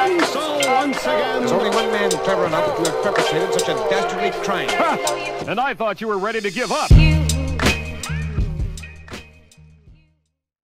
And so, once again... There's only one man clever enough to have perpetrated such a dastardly crime. And I thought you were ready to give up.